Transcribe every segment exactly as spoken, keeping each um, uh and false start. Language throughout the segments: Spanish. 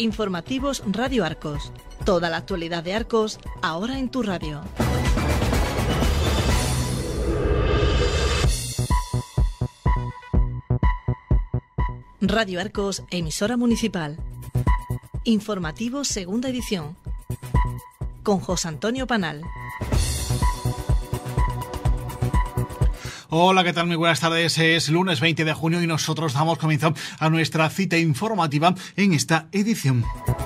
Informativos Radio Arcos. Toda la actualidad de Arcos, ahora en tu radio. Radio Arcos, emisora municipal. Informativos segunda edición. Con José Antonio Panal. Hola, ¿qué tal? Muy buenas tardes. Es lunes veinte de junio y nosotros damos comienzo a nuestra cita informativa en esta edición.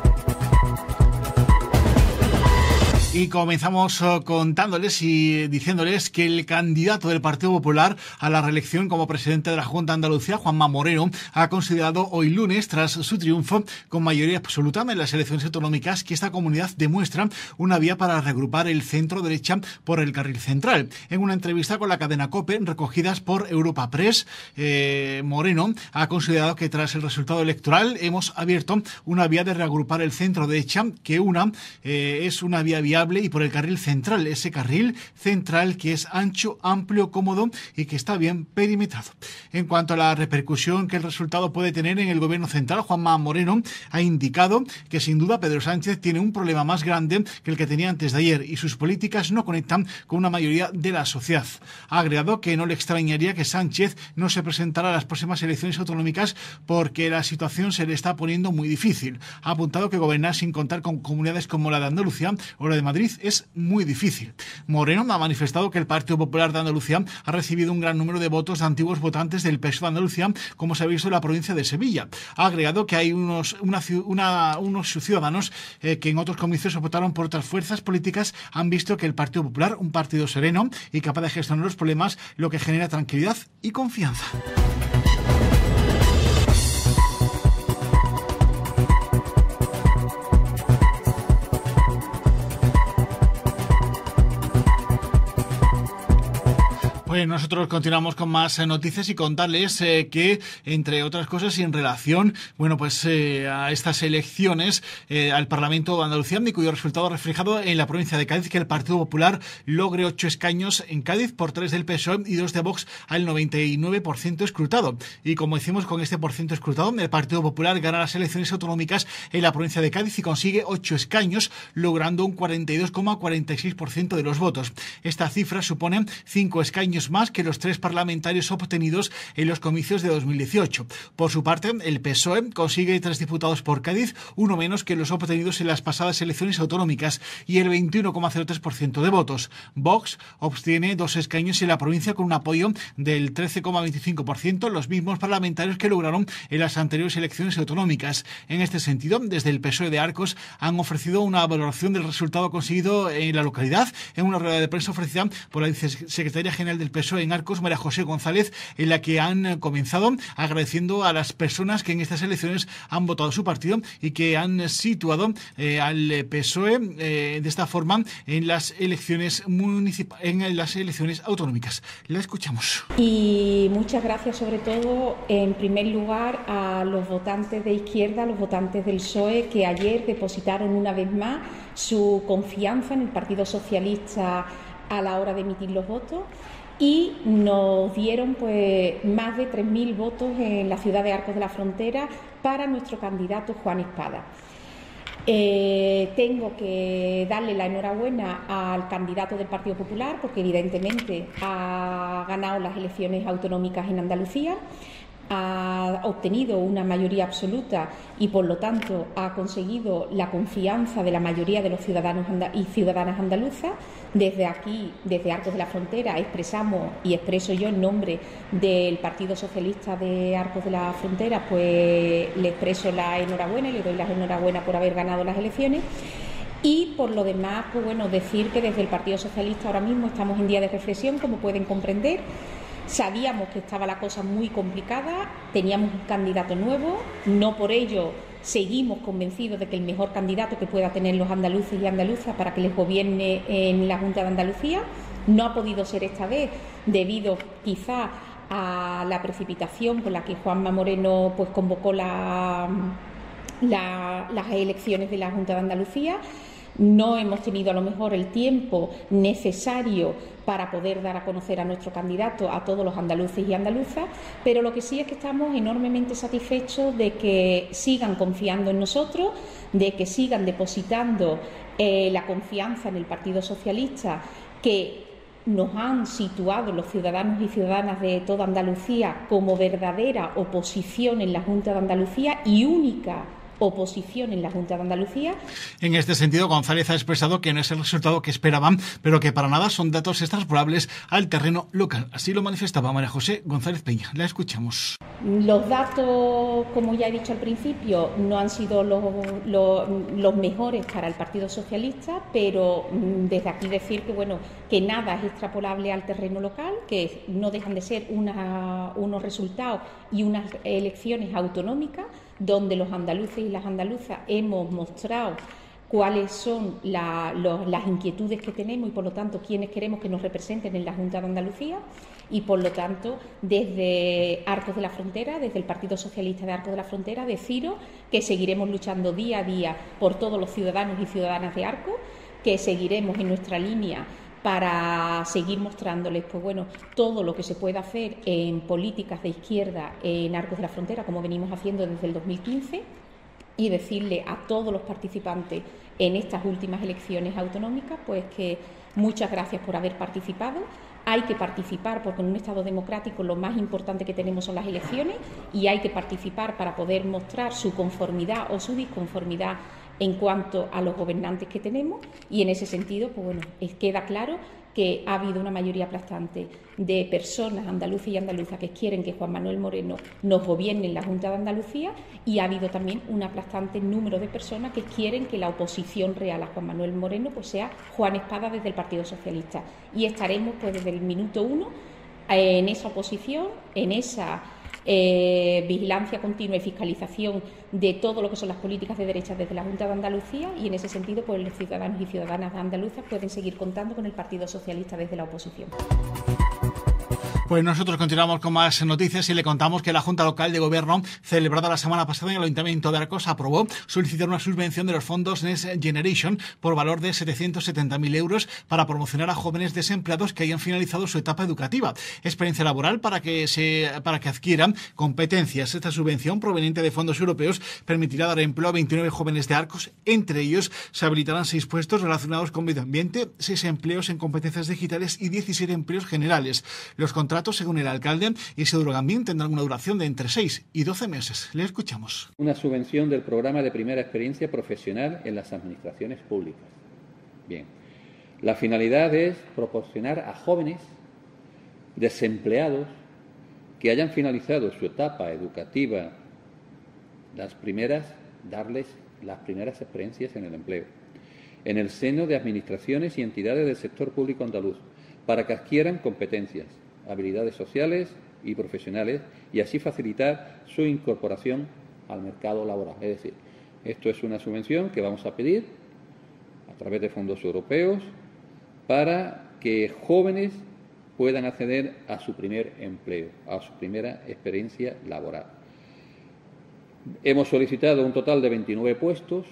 Y comenzamos contándoles y diciéndoles que el candidato del Partido Popular a la reelección como presidente de la Junta de Andalucía, Juanma Moreno, ha considerado hoy lunes, tras su triunfo con mayoría absoluta en las elecciones autonómicas, que esta comunidad demuestra una vía para reagrupar el centro derecha por el carril central. En una entrevista con la cadena COPE, recogidas por Europa Press, eh, Moreno ha considerado que tras el resultado electoral hemos abierto una vía de reagrupar el centro derecha, que una eh, es una vía viable y por el carril central, ese carril central que es ancho, amplio, cómodo y que está bien perimetrado. En cuanto a la repercusión que el resultado puede tener en el gobierno central, Juanma Moreno ha indicado que sin duda Pedro Sánchez tiene un problema más grande que el que tenía antes de ayer y sus políticas no conectan con una mayoría de la sociedad. Ha agregado que no le extrañaría que Sánchez no se presentara a las próximas elecciones autonómicas porque la situación se le está poniendo muy difícil. Ha apuntado que gobernar sin contar con comunidades como la de Andalucía o la de Madrid Madrid es muy difícil. Moreno ha manifestado que el Partido Popular de Andalucía ha recibido un gran número de votos de antiguos votantes del P S O E de Andalucía, como se ha visto en la provincia de Sevilla. Ha agregado que hay unos, una, una, unos ciudadanos eh, que en otros comicios votaron por otras fuerzas políticas, han visto que el Partido Popular, un partido sereno y capaz de gestionar los problemas, lo que genera tranquilidad y confianza. Pues nosotros continuamos con más eh, noticias y contarles eh, que, entre otras cosas, y en relación, bueno, pues eh, a estas elecciones eh, al Parlamento de Andalucía, y cuyo resultado reflejado en la provincia de Cádiz, que el Partido Popular logre ocho escaños en Cádiz por tres del P S O E y dos de Vox al noventa y nueve por ciento escrutado. Y como decimos, con este porcentaje escrutado, el Partido Popular gana las elecciones autonómicas en la provincia de Cádiz y consigue ocho escaños, logrando un cuarenta y dos coma cuarenta y seis por ciento de los votos. Esta cifra supone cinco escaños más que los tres parlamentarios obtenidos en los comicios de dos mil dieciocho. Por su parte, el P S O E consigue tres diputados por Cádiz, uno menos que los obtenidos en las pasadas elecciones autonómicas, y el veintiuno coma cero tres por ciento de votos. Vox obtiene dos escaños en la provincia con un apoyo del trece coma veinticinco por ciento, los mismos parlamentarios que lograron en las anteriores elecciones autonómicas. En este sentido, desde el P S O E de Arcos han ofrecido una valoración del resultado conseguido en la localidad en una rueda de prensa ofrecida por la vicesecretaria general del P S O E en Arcos, María José González, en la que han comenzado agradeciendo a las personas que en estas elecciones han votado su partido y que han situado eh, al P S O E eh, de esta forma en las elecciones municipales, en las elecciones autonómicas. La escuchamos. Y muchas gracias, sobre todo, en primer lugar, a los votantes de izquierda, los votantes del P S O E, que ayer depositaron una vez más su confianza en el Partido Socialista a la hora de emitir los votos. Y nos dieron pues más de tres mil votos en la ciudad de Arcos de la Frontera para nuestro candidato Juan Espada. Eh, tengo que darle la enhorabuena al candidato del Partido Popular porque evidentemente ha ganado las elecciones autonómicas en Andalucía, ha obtenido una mayoría absoluta y por lo tanto ha conseguido la confianza de la mayoría de los ciudadanos y ciudadanas andaluzas. Desde aquí, desde Arcos de la Frontera, expresamos y expreso yo en nombre del Partido Socialista de Arcos de la Frontera, pues le expreso la enhorabuena y le doy las enhorabuena por haber ganado las elecciones. Y por lo demás, pues bueno, decir que desde el Partido Socialista ahora mismo estamos en día de reflexión, como pueden comprender. Sabíamos que estaba la cosa muy complicada, teníamos un candidato nuevo, no por ello seguimos convencidos de que el mejor candidato que pueda tener los andaluces y andaluzas para que les gobierne en la Junta de Andalucía no ha podido ser esta vez, debido quizá a la precipitación con la que Juanma Moreno pues convocó la, la, las elecciones de la Junta de Andalucía. no hemos tenido a lo mejor el tiempo necesario para poder dar a conocer a nuestro candidato a todos los andaluces y andaluzas, pero lo que sí es que estamos enormemente satisfechos de que sigan confiando en nosotros, de que sigan depositando eh, la confianza en el Partido Socialista, que nos han situado los ciudadanos y ciudadanas de toda Andalucía como verdadera oposición en la Junta de Andalucía y única oposición en la Junta de Andalucía. En este sentido, González ha expresado que no es el resultado que esperaban, pero que para nada son datos extrapolables al terreno local. Así lo manifestaba María José González Peña. La escuchamos. Los datos, como ya he dicho al principio, no han sido los, los, los mejores para el Partido Socialista, pero desde aquí decir que bueno, que nada es extrapolable al terreno local, que no dejan de ser una, unos resultados y unas elecciones autonómicas donde los andaluces y las andaluzas hemos mostrado cuáles son la, los, las inquietudes que tenemos y, por lo tanto, quiénes queremos que nos representen en la Junta de Andalucía. Y, por lo tanto, desde Arcos de la Frontera, desde el Partido Socialista de Arcos de la Frontera, deciros que seguiremos luchando día a día por todos los ciudadanos y ciudadanas de Arcos, que seguiremos en nuestra línea para seguir mostrándoles pues bueno, todo lo que se puede hacer en políticas de izquierda en Arcos de la Frontera, como venimos haciendo desde el dos mil quince, y decirle a todos los participantes en estas últimas elecciones autonómicas pues que muchas gracias por haber participado. Hay que participar porque en un Estado democrático lo más importante que tenemos son las elecciones y hay que participar para poder mostrar su conformidad o su disconformidad en cuanto a los gobernantes que tenemos, y en ese sentido pues bueno, queda claro que ha habido una mayoría aplastante de personas andaluces y andaluzas que quieren que Juan Manuel Moreno nos gobierne en la Junta de Andalucía, y ha habido también un aplastante número de personas que quieren que la oposición real a Juan Manuel Moreno pues sea Juan Espada desde el Partido Socialista, y estaremos pues desde el minuto uno en esa oposición, en esa Eh, vigilancia continua y fiscalización de todo lo que son las políticas de derechas desde la Junta de Andalucía, y en ese sentido pues los ciudadanos y ciudadanas andaluzas pueden seguir contando con el Partido Socialista desde la oposición. Pues nosotros continuamos con más noticias y le contamos que la Junta Local de Gobierno, celebrada la semana pasada en el Ayuntamiento de Arcos, aprobó solicitar una subvención de los fondos Next Generation por valor de setecientos setenta mil euros para promocionar a jóvenes desempleados que hayan finalizado su etapa educativa, experiencia laboral para que se para que adquieran competencias. Esta subvención proveniente de fondos europeos permitirá dar empleo a veintinueve jóvenes de Arcos. Entre ellos se habilitarán seis puestos relacionados con medio ambiente, seis empleos en competencias digitales y diecisiete empleos generales. Los contratos, según el alcalde Isidro Gambín, tendrán una duración de entre seis y doce meses. Le escuchamos. Una subvención del programa de primera experiencia profesional en las administraciones públicas. Bien, la finalidad es proporcionar a jóvenes desempleados que hayan finalizado su etapa educativa, las primeras, darles las primeras experiencias en el empleo, en el seno de administraciones y entidades del sector público andaluz, para que adquieran competencias, habilidades sociales y profesionales, y así facilitar su incorporación al mercado laboral. Es decir, esto es una subvención que vamos a pedir a través de fondos europeos para que jóvenes puedan acceder a su primer empleo, a su primera experiencia laboral. Hemos solicitado un total de veintinueve puestos.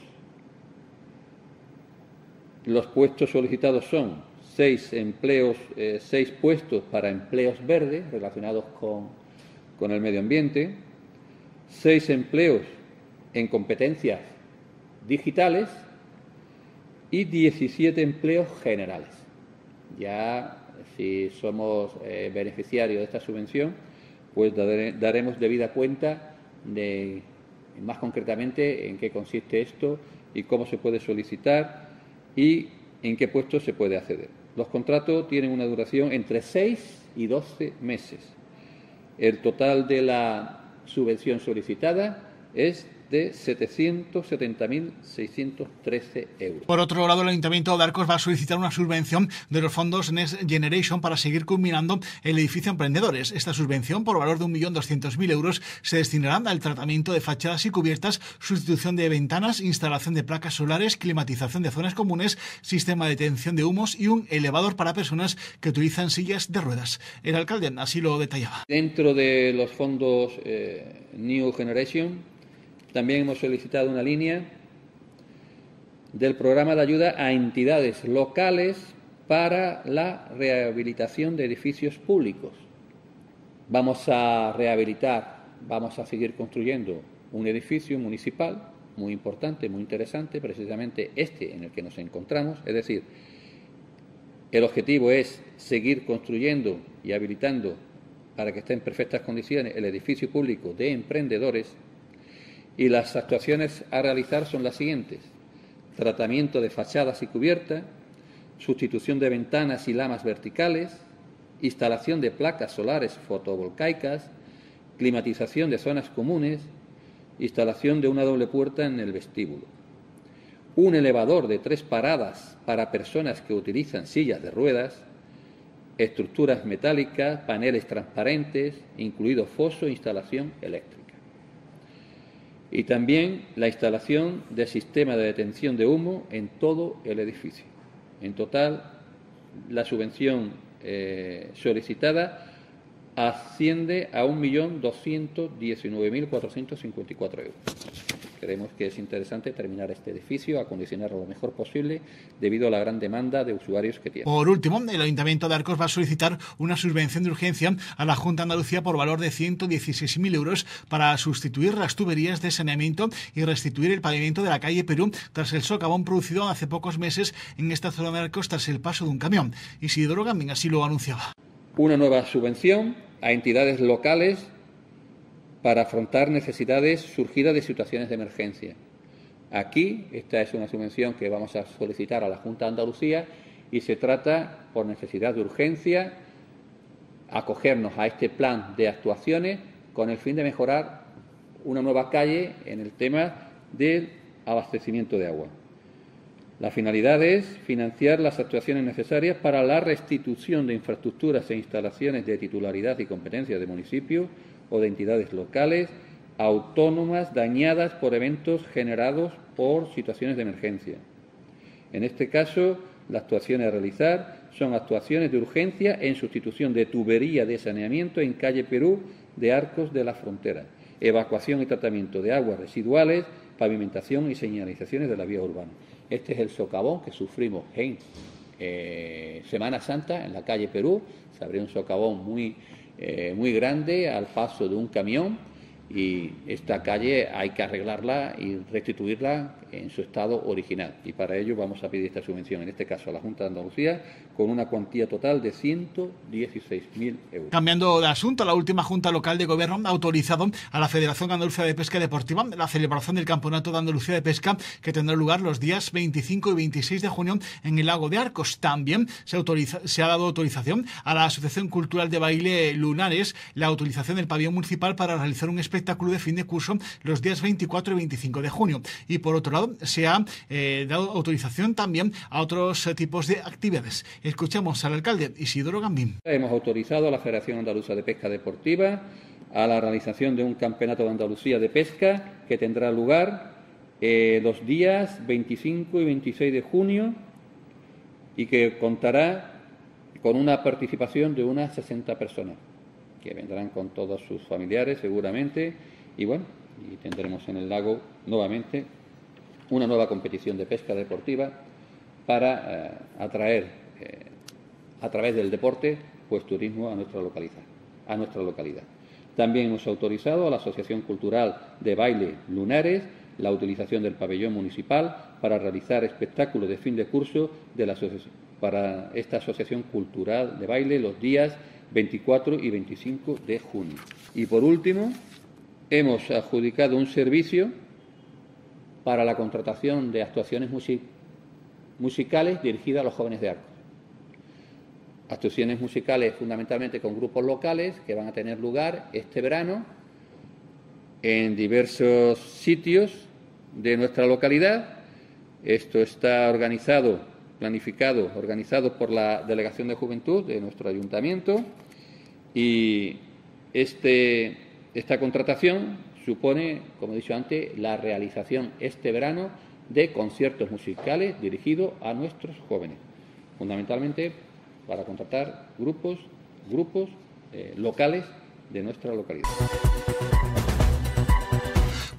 Los puestos solicitados son seis empleos, eh, seis puestos para empleos verdes relacionados con, con el medio ambiente, seis empleos en competencias digitales y diecisiete empleos generales. Ya si somos eh, beneficiarios de esta subvención, pues dare, daremos debida cuenta de, más concretamente, en qué consiste esto y cómo se puede solicitar y en qué puestos se puede acceder. Los contratos tienen una duración entre seis y doce meses. El total de la subvención solicitada es de setecientos setenta mil seiscientos trece euros. Por otro lado, el Ayuntamiento de Arcos va a solicitar una subvención de los fondos Next Generation para seguir culminando el edificio Emprendedores. Esta subvención, por valor de un millón doscientos mil euros, se destinará al tratamiento de fachadas y cubiertas, sustitución de ventanas, instalación de placas solares, climatización de zonas comunes, sistema de detención de humos y un elevador para personas que utilizan sillas de ruedas. El alcalde así lo detallaba. Dentro de los fondos eh, New Generation, también hemos solicitado una línea del programa de ayuda a entidades locales para la rehabilitación de edificios públicos. Vamos a rehabilitar, vamos a seguir construyendo un edificio municipal muy importante, muy interesante, precisamente este en el que nos encontramos. Es decir, el objetivo es seguir construyendo y habilitando para que esté en perfectas condiciones el edificio público de emprendedores, y las actuaciones a realizar son las siguientes: tratamiento de fachadas y cubierta, sustitución de ventanas y lamas verticales, instalación de placas solares fotovoltaicas, climatización de zonas comunes, instalación de una doble puerta en el vestíbulo, un elevador de tres paradas para personas que utilizan sillas de ruedas, estructuras metálicas, paneles transparentes, incluido foso e instalación eléctrica. Y también la instalación de sistema de detención de humo en todo el edificio. En total, la subvención eh, solicitada asciende a un millón doscientos diecinueve mil cuatrocientos cincuenta y cuatro euros. Creemos que es interesante terminar este edificio, acondicionarlo lo mejor posible, debido a la gran demanda de usuarios que tiene. Por último, el Ayuntamiento de Arcos va a solicitar una subvención de urgencia a la Junta de Andalucía por valor de ciento dieciséis mil euros para sustituir las tuberías de saneamiento y restituir el pavimento de la calle Perú tras el socavón producido hace pocos meses en esta zona de Arcos tras el paso de un camión. Isidoro Gambín así lo anunciaba. Una nueva subvención a entidades locales para afrontar necesidades surgidas de situaciones de emergencia. Aquí, esta es una subvención que vamos a solicitar a la Junta de Andalucía y se trata, por necesidad de urgencia, acogernos a este plan de actuaciones con el fin de mejorar una nueva calle en el tema del abastecimiento de agua. La finalidad es financiar las actuaciones necesarias para la restitución de infraestructuras e instalaciones de titularidad y competencia de municipios o de entidades locales autónomas dañadas por eventos generados por situaciones de emergencia. En este caso, las actuaciones a realizar son actuaciones de urgencia en sustitución de tubería de saneamiento en calle Perú de Arcos de la Frontera, evacuación y tratamiento de aguas residuales, pavimentación y señalizaciones de la vía urbana. Este es el socavón que sufrimos en eh, Semana Santa, en la calle Perú. Se abrió un socavón muy, eh, muy grande al paso de un camión, y esta calle hay que arreglarla y restituirla en su estado original. Y para ello vamos a pedir esta subvención, en este caso a la Junta de Andalucía, con una cuantía total de ciento dieciséis mil euros. Cambiando de asunto, la última Junta Local de Gobierno ha autorizado a la Federación Andaluza de Pesca Deportiva la celebración del Campeonato de Andalucía de Pesca, que tendrá lugar los días veinticinco y veintiséis de junio en el Lago de Arcos. También se, autoriza, se ha dado autorización a la Asociación Cultural de Baile Lunares la utilización del pabellón municipal para realizar un espectáculo de fin de curso los días veinticuatro y veinticinco de junio. Y por otro lado, se ha eh, dado autorización también a otros eh, tipos de actividades. Escuchamos al alcalde Isidoro Gambín. Hemos autorizado a la Federación Andaluza de Pesca Deportiva a la realización de un campeonato de Andalucía de pesca que tendrá lugar eh, los días veinticinco y veintiséis de junio y que contará con una participación de unas sesenta personas, que vendrán con todos sus familiares seguramente, y bueno, y tendremos en el lago nuevamente una nueva competición de pesca deportiva para eh, atraer eh, a través del deporte pues turismo a nuestra localidad, a nuestra localidad. También hemos autorizado a la Asociación Cultural de Baile Lunares la utilización del pabellón municipal para realizar espectáculos de fin de curso de la para esta Asociación Cultural de Baile los días veinticuatro y veinticinco de junio. Y por último, hemos adjudicado un servicio para la contratación de actuaciones music musicales dirigidas a los jóvenes de Arcos. Actuaciones musicales fundamentalmente con grupos locales que van a tener lugar este verano en diversos sitios de nuestra localidad. Esto está organizado, planificado, organizado por la Delegación de Juventud de nuestro ayuntamiento, y este, esta contratación supone, como he dicho antes, la realización este verano de conciertos musicales dirigidos a nuestros jóvenes, fundamentalmente para contratar grupos, grupos eh, locales de nuestra localidad.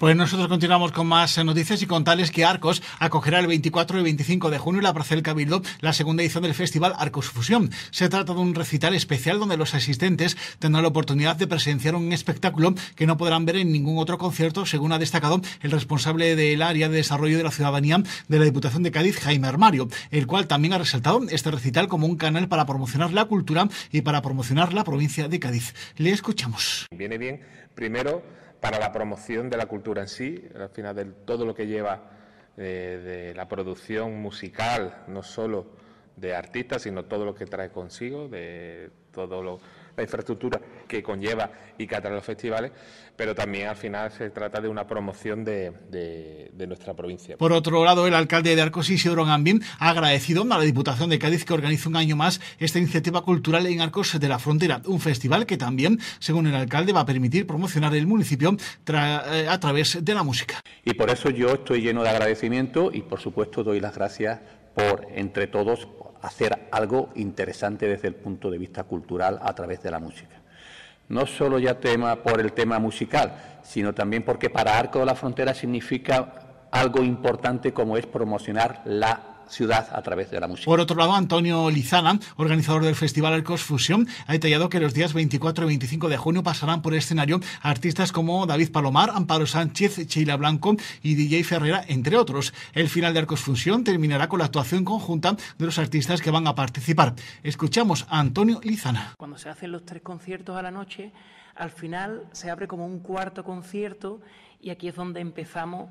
Pues nosotros continuamos con más noticias y contarles que Arcos acogerá el veinticuatro y veinticinco de junio en la Plaza del Cabildo la segunda edición del festival Arcos Fusión. Se trata de un recital especial donde los asistentes tendrán la oportunidad de presenciar un espectáculo que no podrán ver en ningún otro concierto, según ha destacado el responsable del área de desarrollo de la ciudadanía de la Diputación de Cádiz, Jaime Armario, el cual también ha resaltado este recital como un canal para promocionar la cultura y para promocionar la provincia de Cádiz. Le escuchamos. Viene bien, primero, para la promoción de la cultura en sí, al final de todo lo que lleva eh, de la producción musical, no solo de artistas, sino todo lo que trae consigo, de todo lo, la infraestructura que conlleva y que atrae los festivales, pero también al final se trata de una promoción de, de, de nuestra provincia. Por otro lado, el alcalde de Arcos, Isidro Gambín, ha agradecido a la Diputación de Cádiz que organice un año más esta iniciativa cultural en Arcos de la Frontera, un festival que también, según el alcalde, va a permitir promocionar el municipio tra eh, a través de la música. Y por eso yo estoy lleno de agradecimiento y, por supuesto, doy las gracias por, entre todos, hacer algo interesante desde el punto de vista cultural a través de la música. No solo ya tema por el tema musical, sino también porque para Arcos de la Frontera significa algo importante como es promocionar la ciudad a través de la música. Por otro lado, Antonio Lizana, organizador del Festival Arcos Fusión, ha detallado que los días veinticuatro y veinticinco de junio pasarán por el escenario artistas como David Palomar, Amparo Sánchez, Sheila Blanco y D J Ferrera, entre otros. El final de Arcos Fusión terminará con la actuación conjunta de los artistas que van a participar. Escuchamos a Antonio Lizana. Cuando se hacen los tres conciertos a la noche, al final se abre como un cuarto concierto y aquí es donde empezamos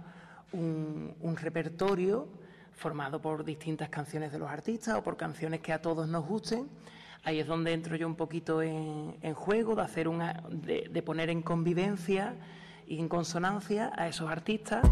un, un repertorio formado por distintas canciones de los artistas o por canciones que a todos nos gusten. Ahí es donde entro yo un poquito en, en juego, de, hacer una, de, de poner en convivencia y en consonancia a esos artistas.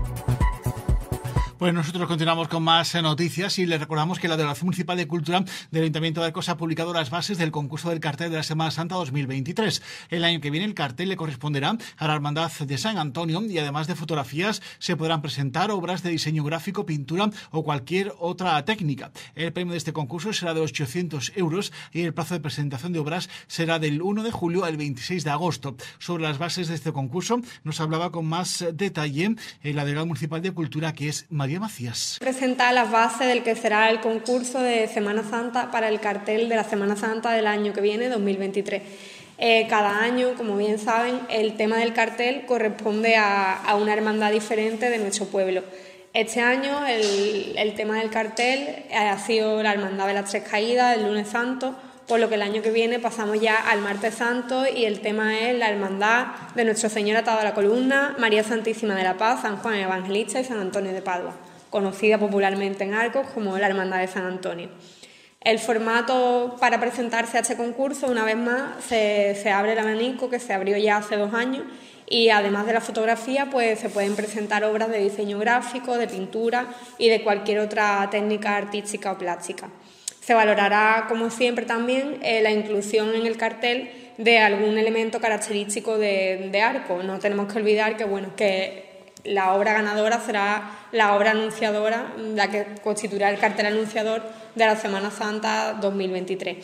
Pues nosotros continuamos con más noticias y les recordamos que la Delegación Municipal de Cultura del Ayuntamiento de Arcos ha publicado las bases del concurso del cartel de la Semana Santa dos mil veintitrés. El año que viene el cartel le corresponderá a la Hermandad de San Antonio y además de fotografías se podrán presentar obras de diseño gráfico, pintura o cualquier otra técnica. El premio de este concurso será de ochocientos euros y el plazo de presentación de obras será del uno de julio al veintiséis de agosto. Sobre las bases de este concurso nos hablaba con más detalle la Delegada Municipal de Cultura, que es María Macías. Presentar las bases del que será el concurso de Semana Santa para el cartel de la Semana Santa del año que viene, dos mil veintitrés. Eh, cada año, como bien saben, el tema del cartel corresponde a, a una hermandad diferente de nuestro pueblo. Este año el, el tema del cartel ha sido la Hermandad de las Tres Caídas, el lunes santo, por lo que el año que viene pasamos ya al martes santo y el tema es la Hermandad de Nuestro Señor atado a la columna, María Santísima de la Paz, San Juan Evangelista y San Antonio de Padua, conocida popularmente en Arcos como la Hermandad de San Antonio. El formato para presentarse a este concurso, una vez más, se, se abre el abanico, que se abrió ya hace dos años, y además de la fotografía, pues se pueden presentar obras de diseño gráfico, de pintura y de cualquier otra técnica artística o plástica. Se valorará, como siempre también, eh, la inclusión en el cartel de algún elemento característico de, de Arcos. No tenemos que olvidar que, bueno, que la obra ganadora será la obra anunciadora, la que constituirá el cartel anunciador de la Semana Santa dos mil veintitrés.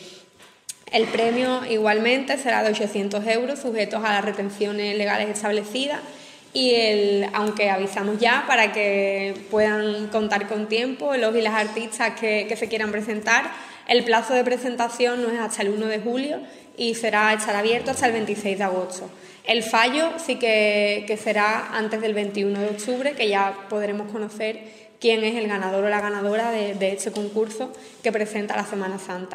El premio igualmente será de ochocientos euros, sujetos a las retenciones legales establecidas, y el, aunque avisamos ya para que puedan contar con tiempo los y las artistas que, que se quieran presentar, el plazo de presentación no es hasta el uno de julio y será estar abierto hasta el veintiséis de agosto. El fallo sí que, que será antes del veintiuno de octubre, que ya podremos conocer quién es el ganador o la ganadora de, de este concurso que presenta la Semana Santa.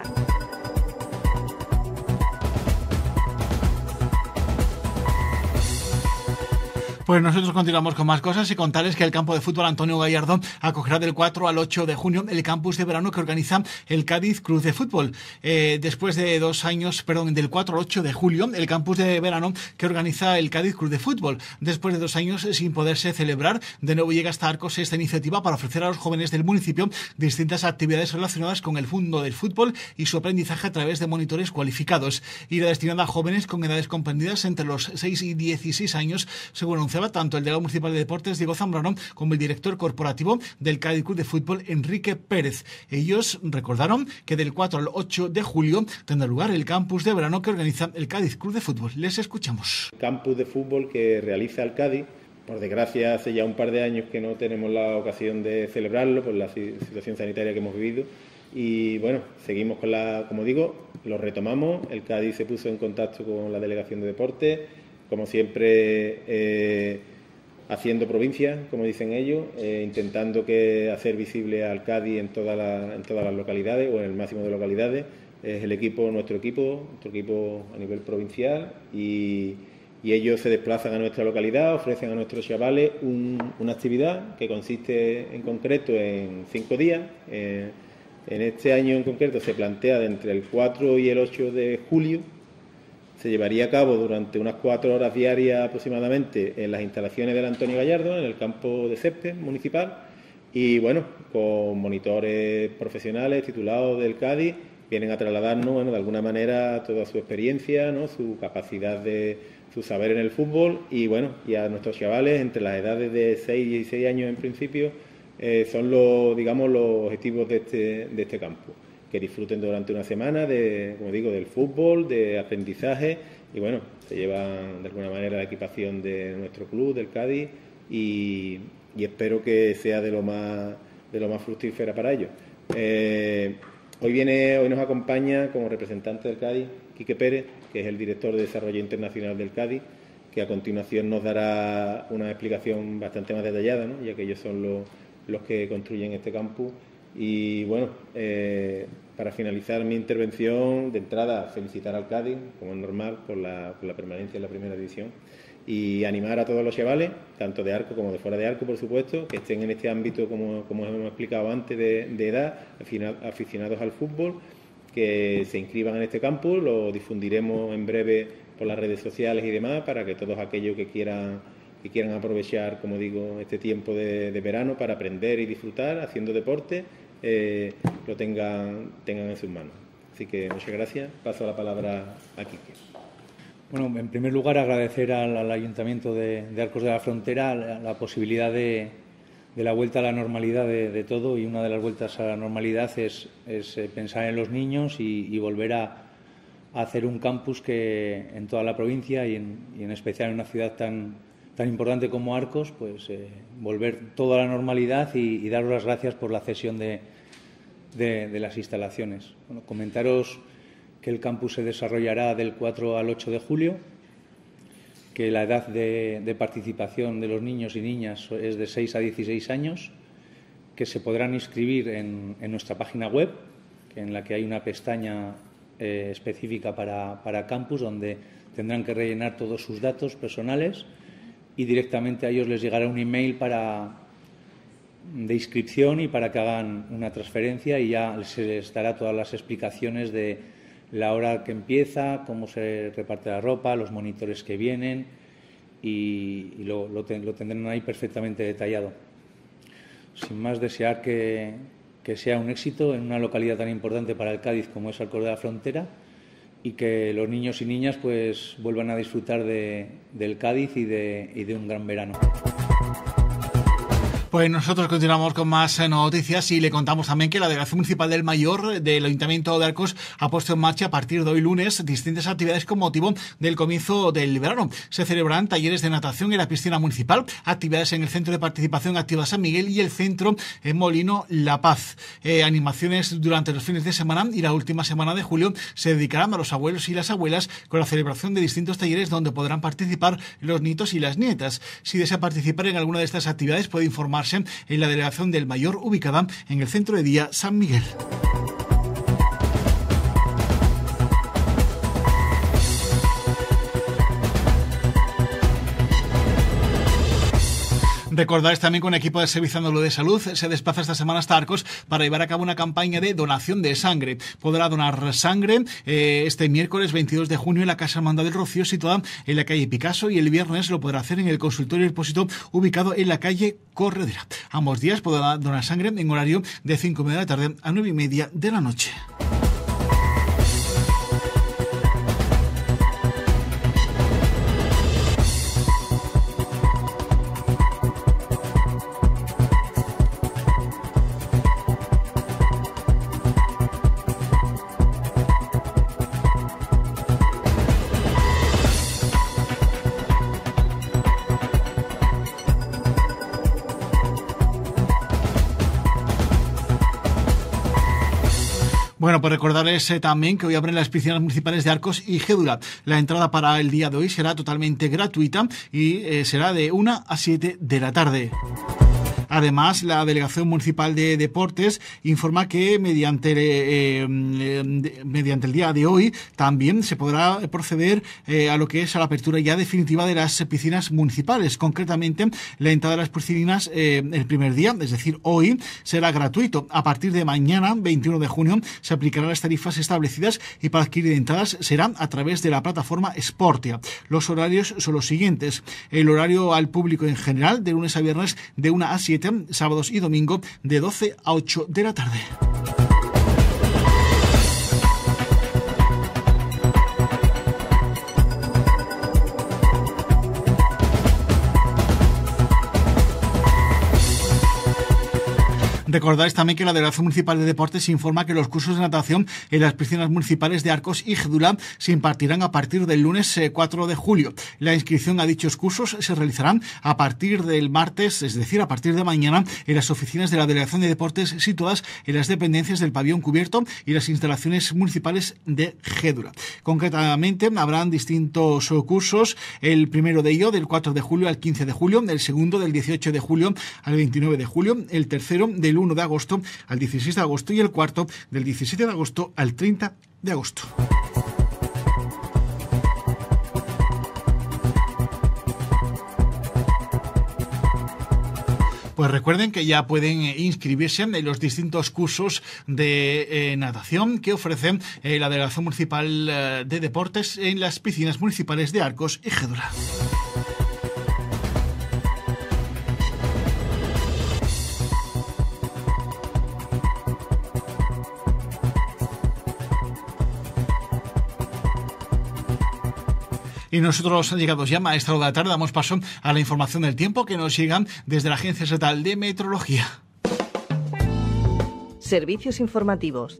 Pues nosotros continuamos con más cosas y contarles que el campo de fútbol Antonio Gallardo acogerá del cuatro al ocho de junio el campus de verano que organiza el Cádiz Club de Fútbol. Eh, después de dos años, perdón, del cuatro al ocho de julio, el campus de verano que organiza el Cádiz Club de Fútbol. Después de dos años sin poderse celebrar, de nuevo llega hasta Arcos esta iniciativa para ofrecer a los jóvenes del municipio distintas actividades relacionadas con el mundo del fútbol y su aprendizaje a través de monitores cualificados. Irá destinada a jóvenes con edades comprendidas entre los seis y dieciséis años, según anunciaba tanto el delegado municipal de deportes, Diego Zambrano, como el director corporativo del Cádiz Club de Fútbol, Enrique Pérez. Ellos recordaron que del cuatro al ocho de julio tendrá lugar el campus de verano que organiza el Cádiz Club de Fútbol. Les escuchamos. El campus de fútbol que realiza el Cádiz por desgracia hace ya un par de años que no tenemos la ocasión de celebrarlo por la situación sanitaria que hemos vivido. Y bueno, seguimos con la, como digo, lo retomamos. El Cádiz se puso en contacto con la Delegación de Deportes, como siempre eh, haciendo provincia, como dicen ellos, eh, intentando que hacer visible al Cádiz en, toda la, en todas las localidades o en el máximo de localidades. Es el equipo, nuestro equipo, nuestro equipo a nivel provincial y, y ellos se desplazan a nuestra localidad, ofrecen a nuestros chavales un, una actividad que consiste en concreto en cinco días. Eh, En este año en concreto se plantea de entre el cuatro y el ocho de julio. Se llevaría a cabo durante unas cuatro horas diarias aproximadamente en las instalaciones del Antonio Gallardo, en el campo de césped municipal. Y bueno, con monitores profesionales titulados del Cádiz, vienen a trasladarnos, bueno, de alguna manera toda su experiencia, ¿no?, su capacidad de su saber en el fútbol. Y bueno, y a nuestros chavales entre las edades de seis y dieciséis años en principio, Eh, son los, digamos, los objetivos de este, de este campo, que disfruten durante una semana de, como digo, del fútbol, de aprendizaje y bueno, se llevan de alguna manera la equipación de nuestro club, del Cádiz y, y espero que sea de lo más, de lo más fructífera para ellos. Eh, hoy viene, hoy nos acompaña como representante del Cádiz Quique Pérez, que es el director de Desarrollo Internacional del Cádiz, que a continuación nos dará una explicación bastante más detallada, ¿no?, ya que ellos son los los que construyen este campus. Y bueno, eh, para finalizar mi intervención, de entrada felicitar al Cádiz, como es normal, por la, por la permanencia en la primera división y animar a todos los chavales, tanto de arco como de fuera de arco, por supuesto, que estén en este ámbito, como, como hemos explicado antes, de, de edad, aficionados al fútbol, que se inscriban en este campus. Lo difundiremos en breve por las redes sociales y demás, para que todos aquellos que quieran que quieran aprovechar, como digo, este tiempo de, de verano para aprender y disfrutar haciendo deporte, eh, lo tengan, tengan en sus manos. Así que muchas gracias. Paso la palabra a Quique. Bueno, en primer lugar agradecer al, al Ayuntamiento de, de Arcos de la Frontera la, la posibilidad de, de la vuelta a la normalidad de, de todo, y una de las vueltas a la normalidad es, es pensar en los niños y, y volver a, a hacer un campus que en toda la provincia y en, y en especial en una ciudad tan tan importante como Arcos, pues eh, volver toda la normalidad y, y daros las gracias por la cesión de, de, de las instalaciones. Bueno, comentaros que el campus se desarrollará del cuatro al ocho de julio, que la edad de, de participación de los niños y niñas es de seis a dieciséis años, que se podrán inscribir en, en nuestra página web, en la que hay una pestaña eh, específica para, para campus, donde tendrán que rellenar todos sus datos personales y directamente a ellos les llegará un email para, de inscripción y para que hagan una transferencia, y ya se les dará todas las explicaciones de la hora que empieza, cómo se reparte la ropa, los monitores que vienen y, y lo, lo, ten, lo tendrán ahí perfectamente detallado. Sin más, desear que, que sea un éxito en una localidad tan importante para el Cádiz como es Arcos de la Frontera, y que los niños y niñas pues vuelvan a disfrutar de, del Cádiz y de, y de un gran verano. Pues nosotros continuamos con más noticias y le contamos también que la Delegación Municipal del Mayor del Ayuntamiento de Arcos ha puesto en marcha a partir de hoy lunes distintas actividades con motivo del comienzo del verano. Se celebrarán talleres de natación en la piscina municipal, actividades en el Centro de Participación Activa San Miguel y el Centro en Molino La Paz. Eh, animaciones durante los fines de semana y la última semana de julio se dedicarán a los abuelos y las abuelas con la celebración de distintos talleres donde podrán participar los nietos y las nietas. Si desea participar en alguna de estas actividades puede informarse en la Delegación del Mayor, ubicada en el Centro de Día San Miguel. Recordarles también que un equipo del Servicio Andaluz de Salud se desplaza esta semana hasta Arcos para llevar a cabo una campaña de donación de sangre. Podrá donar sangre eh, este miércoles veintidós de junio en la Casa Hermandad del Rocío, situada en la calle Picasso, y el viernes lo podrá hacer en el consultorio del Pósito, ubicado en la calle Corredera. Ambos días podrá donar sangre en horario de cinco y media de la tarde a nueve y media de la noche. Bueno, pues recordarles eh, también que hoy abren las piscinas municipales de Arcos y Gédula. La entrada para el día de hoy será totalmente gratuita y eh, será de una a siete de la tarde. Además, la Delegación Municipal de Deportes informa que mediante, eh, eh, mediante el día de hoy también se podrá proceder eh, a lo que es a la apertura ya definitiva de las piscinas municipales. Concretamente, la entrada de las piscinas eh, el primer día, es decir, hoy, será gratuito. A partir de mañana, veintiuno de junio, se aplicarán las tarifas establecidas y para adquirir entradas será a través de la plataforma Sportia. Los horarios son los siguientes. El horario al público en general, de lunes a viernes, de una a siete, sábados y domingo de doce a ocho de la tarde. Recordáis también que la Delegación Municipal de Deportes informa que los cursos de natación en las piscinas municipales de Arcos y Gédula se impartirán a partir del lunes cuatro de julio. La inscripción a dichos cursos se realizarán a partir del martes, es decir, a partir de mañana, en las oficinas de la Delegación de Deportes situadas en las dependencias del pabellón cubierto y las instalaciones municipales de Gédula. Concretamente, habrán distintos cursos, el primero de ello del cuatro de julio al quince de julio, el segundo del dieciocho de julio al veintinueve de julio, el tercero del uno de agosto al dieciséis de agosto y el cuarto del diecisiete de agosto al treinta de agosto. Pues recuerden que ya pueden inscribirse en los distintos cursos de eh, natación que ofrece eh, la Delegación Municipal eh, de Deportes en las piscinas municipales de Arcos y Gédula. Y nosotros, llegados ya a esta hora de la tarde, damos paso a la información del tiempo que nos llegan desde la Agencia Estatal de Meteorología. Servicios informativos.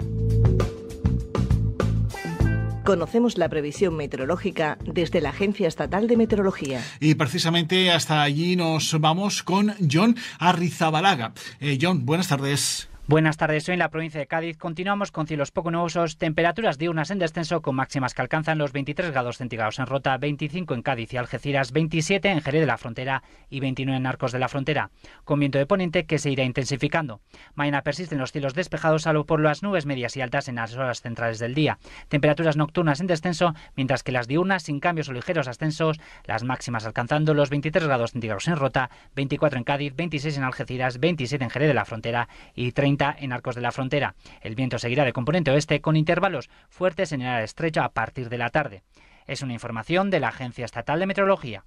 Conocemos la previsión meteorológica desde la Agencia Estatal de Meteorología. Y precisamente hasta allí nos vamos con John Arrizabalaga. Eh, John, buenas tardes. Buenas tardes, hoy en la provincia de Cádiz continuamos con cielos poco nubosos, temperaturas diurnas en descenso con máximas que alcanzan los veintitrés grados centígrados en Rota, veinticinco en Cádiz y Algeciras, veintisiete en Jerez de la Frontera y veintinueve en Arcos de la Frontera, con viento de poniente que se irá intensificando. Mañana persisten los cielos despejados salvo por las nubes medias y altas en las horas centrales del día. Temperaturas nocturnas en descenso, mientras que las diurnas sin cambios o ligeros ascensos, las máximas alcanzando los veintitrés grados centígrados en Rota, veinticuatro en Cádiz, veintiséis en Algeciras, veintisiete en Jerez de la Frontera y treinta en Arcos de la Frontera. El viento seguirá de componente oeste con intervalos fuertes en el área estrecho a partir de la tarde. Es una información de la Agencia Estatal de Meteorología.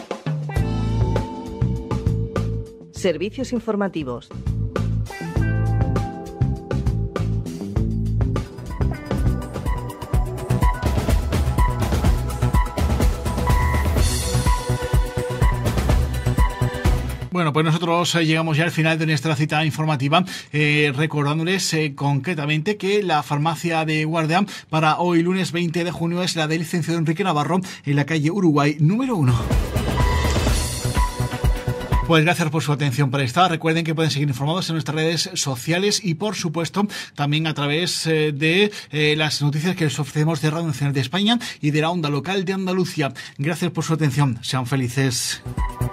Servicios informativos. Bueno, pues nosotros eh, llegamos ya al final de nuestra cita informativa, eh, recordándoles eh, concretamente que la farmacia de Guardia para hoy lunes veinte de junio es la del licenciado Enrique Navarro en la calle Uruguay número uno. Pues gracias por su atención por esta. Recuerden que pueden seguir informados en nuestras redes sociales y, por supuesto, también a través eh, de eh, las noticias que les ofrecemos de Radio Nacional de España y de la onda local de Andalucía. Gracias por su atención. Sean felices.